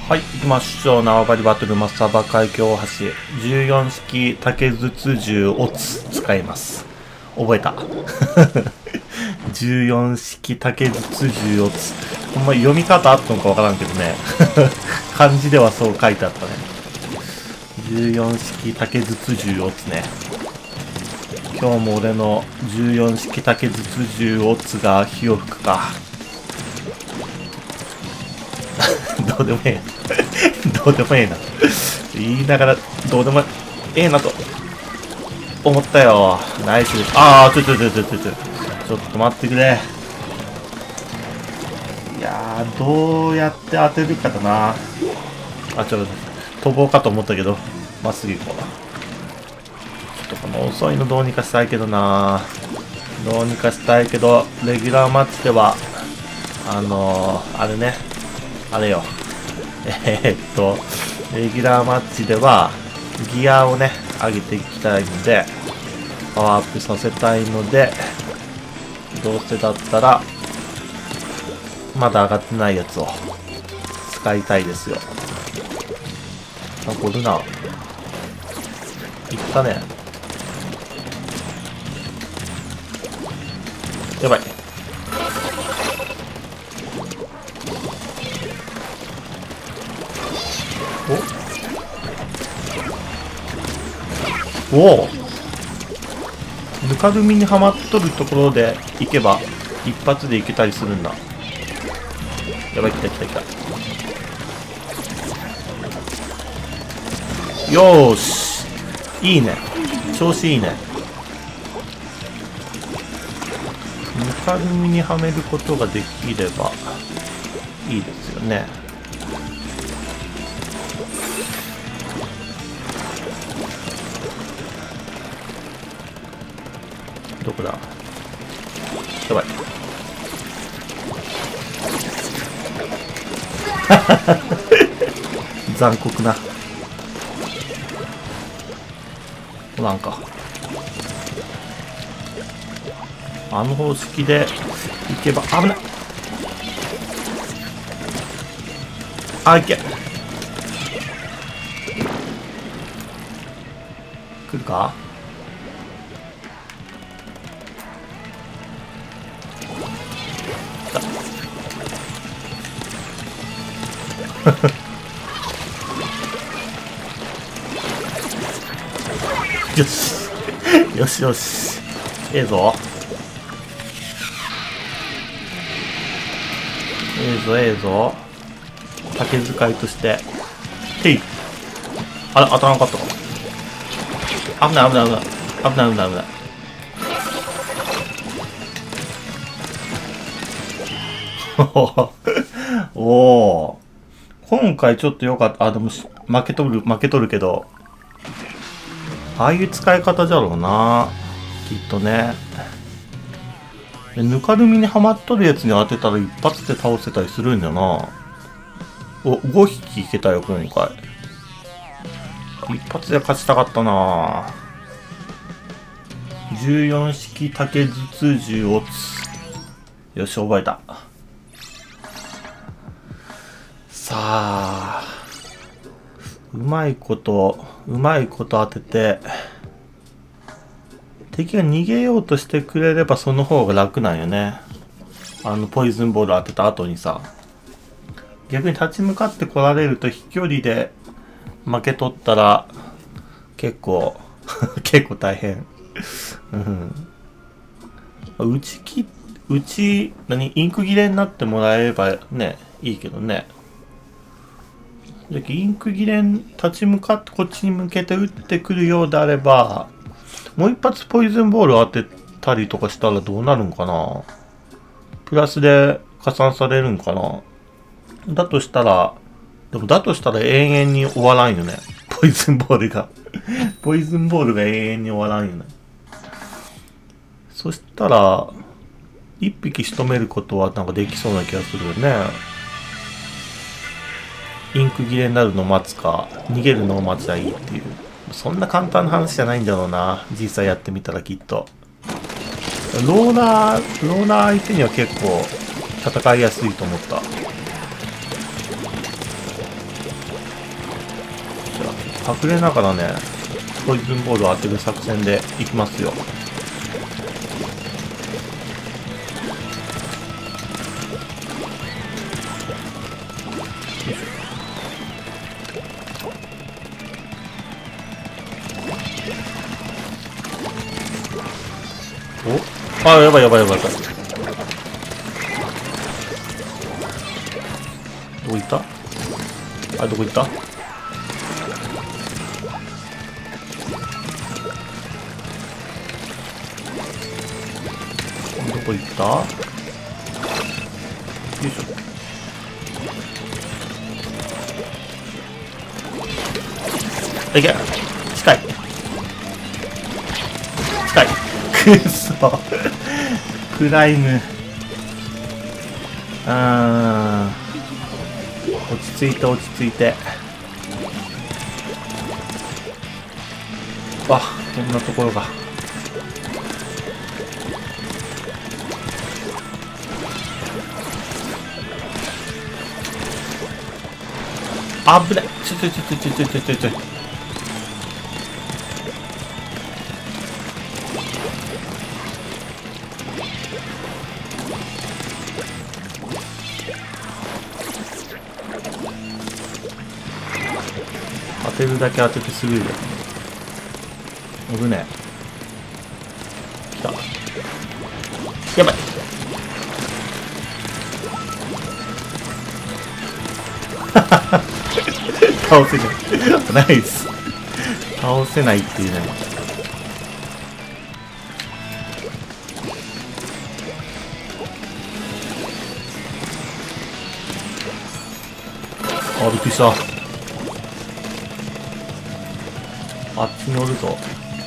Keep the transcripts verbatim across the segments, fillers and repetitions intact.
はい、行きましょう。縄張りバトルマスターバ海峡大橋。じゅうよん式竹筒銃オツ使います。覚えた。じゅうよん式竹筒銃オツ。ほんま読み方あったのかわからんけどね。漢字ではそう書いてあったね。じゅうよん式竹筒銃オツね。今日も俺のじゅうよん式竹筒銃オツが火を吹くか。どうでもええ。どうでもええな。言いながら、どうでもええなと思ったよ。ナイスです。ああ、ちょちょちょちょちょちょ。ちょっと待ってくれ。いやー、どうやって当てるかだな。あ、ちょっと、飛ぼうかと思ったけど、まっすぐ行こう。ちょっとこの遅いのどうにかしたいけどな。どうにかしたいけど、レギュラーマッチでは、あのー、あれね。あれよ。えー、っと、レギュラーマッチでは、ギアをね、上げていきたいので、パワーアップさせたいので、どうせだったら、まだ上がってないやつを使いたいですよ。あ、これな。いったね。やばい。おおぬかるみにはまっとるところで行けば一発で行けたりするんだ。やばい、来た来た来た。よーし、いいね、調子いいね。ぬかるみにはめることができればいいですよね。どこだ。やばい。残酷な。なんかあの方式で行けば危ない。あ、いけ。来るか。よしよしよし、ええぞええぞええぞ。竹使いとしててい。あれ、当たらなかったか。危ない危ない危ない危ない危ない危ない。おお、今回ちょっと良かった。あ、でも負けとる負けとるけど、ああいう使い方じゃろうな、きっとね。ぬかるみにはまっとるやつに当てたら一発で倒せたりするんだな。お、ごひきいけたよ今回。一発で勝ちたかったな。じゅうよん式竹筒銃をつ。よし、覚えた。さあ、うまいことうまいこと当てて、敵が逃げようとしてくれればその方が楽なんよね。あのポイズンボール当てた後にさ、逆に立ち向かってこられると飛距離で負け取ったら結構結構大変。うん、打ち切打ち何インク切れになってもらえればね、いいけどね。でインク切れに立ち向かってこっちに向けて打ってくるようであれば、もう一発ポイズンボール当てたりとかしたらどうなるんかな。プラスで加算されるんかな。だとしたら、でもだとしたら永遠に終わらんよね。ポイズンボールが。ポイズンボールが永遠に終わらんよね。そしたら、一匹仕留めることはなんかできそうな気がするよね。インク切れになるのを待つか、逃げるのを待ちゃいいっていう。そんな簡単な話じゃないんだろうな。実際やってみたらきっと。ローラー、ローラー相手には結構戦いやすいと思った。 隠れながらね、ポイズンボールを当てる作戦でいきますよ。お、あ、やばいやばいやばいやばい。どこ行った？あ、どこ行った？どこ行った？よいしょ。いけ、近い。近い。くそ。クライム。あー。落ち着いて落ち着いて。わ、こんなところが。あぶね。ちょちょちょちょちょちょちょちょ。当てるだけ当ててすぐるよ。危ねえ。来た。やばい。倒せない。ナイス。倒せないっていうね。あ、びっくりした。あっちにおるぞ。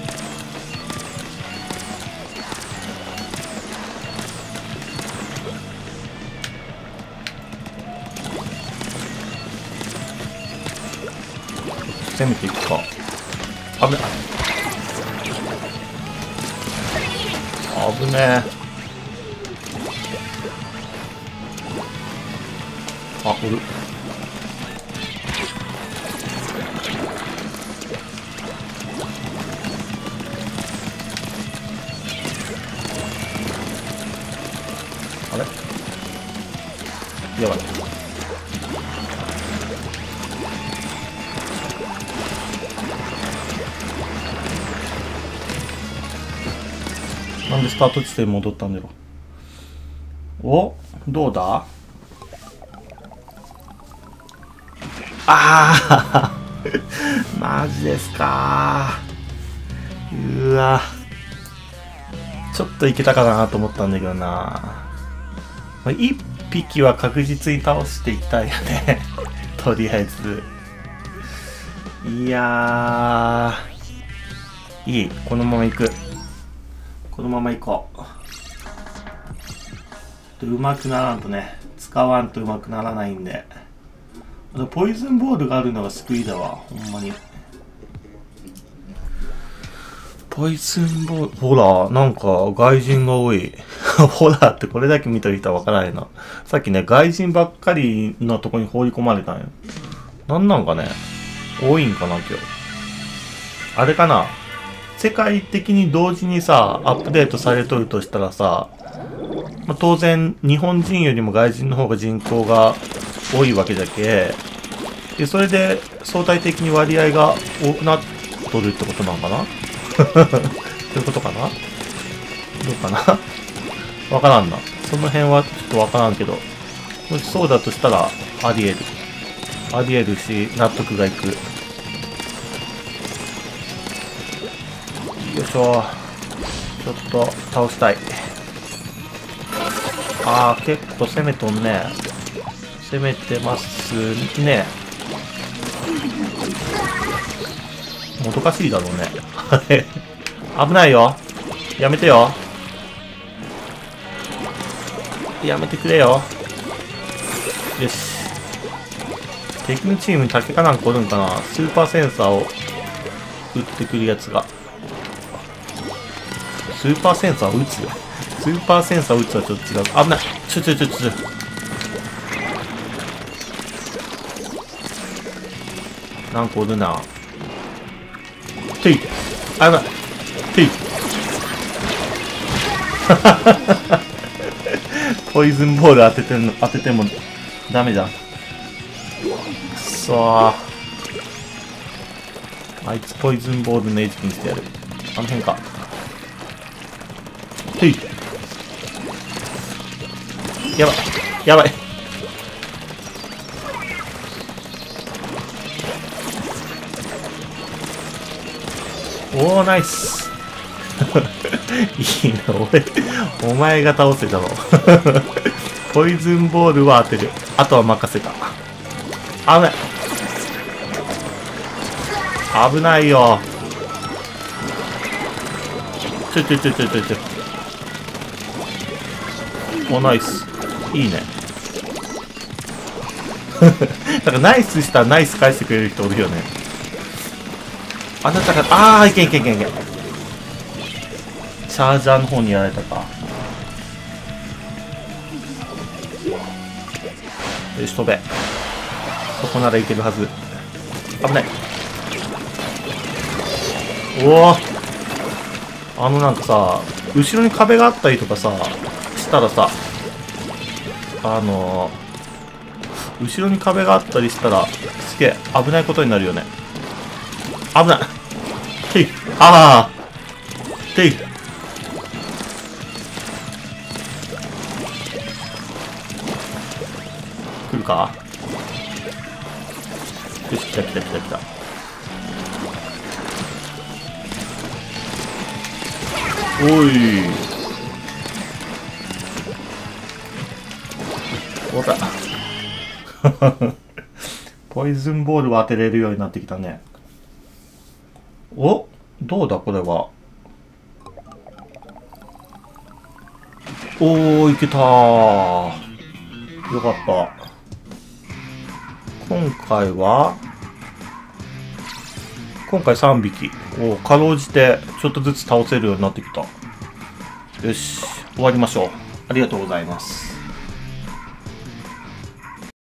攻めていくか。危ない。危ねえ。あ、おる。あれやばい。なんでスタート地点に戻ったんだろう。お、どうだ？ああマジですかー。うわ、ちょっといけたかなと思ったんだけどな。一匹は確実に倒していきたいよねとりあえず。いやー、いい。このまま行く。このまま行こう。うまくならんとね、使わんとうまくならないんで。ポイズンボールがあるのが救いだわ、ほんまに。ポイズンボール、ほら、なんか外人が多い。ほらってこれだけ見てる人はわからないな。さっきね、外人ばっかりのとこに放り込まれたんよ。なんなんかね、多いんかな、今日。あれかな、世界的に同時にさ、アップデートされとるとしたらさ、まあ、当然、日本人よりも外人の方が人口が多いわけだけ、で、それで相対的に割合が多くなっとるってことなんかなそういうことかな、どうかなわからんな。その辺はちょっとわからんけど、もしそうだとしたら、あり得る。あり得るし、納得がいく。よいしょ。ちょっと倒したい。あー、結構攻めとんね。攻めてますね。もどかしいだろうね。危ないよ。やめてよ。やめてくれよ。よし。敵のチームに竹かなんかおるんかな。スーパーセンサーを撃ってくるやつが。スーパーセンサーを撃つよ。スーパーセンサーを撃つはちょっと違う。危ない。ちょちょちょちょ。なんかおるな。 てい。あ、やばい。てい。ポイズンボール当ててんの、当ててもダメじゃん。くそー。あいつポイズンボールの餌食にしてやる。あの辺か。てい。やばい。やばい。おー、ナイス。いいな、俺、お前が倒せたの。ポイズンボールは当てる。あとは任せた。危ない。危ないよ。ちょちょちょちょちょちょ。お、ナイス。いいね。だからナイスしたらナイス返してくれる人おるよね。あなたが、あー、いけいけいけいけ。チャージャーの方にやられたか。よし、飛べ。そこならいけるはず。危ない。おお。あのなんかさ、後ろに壁があったりとかさ、したらさ、あのー、後ろに壁があったりしたら、すげえ危ないことになるよね。危ない。てい。ああ。てい。来るか。よし、来た来た来た来た。おい。おた。ポイズンボールは当てれるようになってきたね。お、どうだこれは。おー、いけたー。よかった。今回は、今回さんびき。おー、かろうじてちょっとずつ倒せるようになってきた。よし、終わりましょう。ありがとうございます。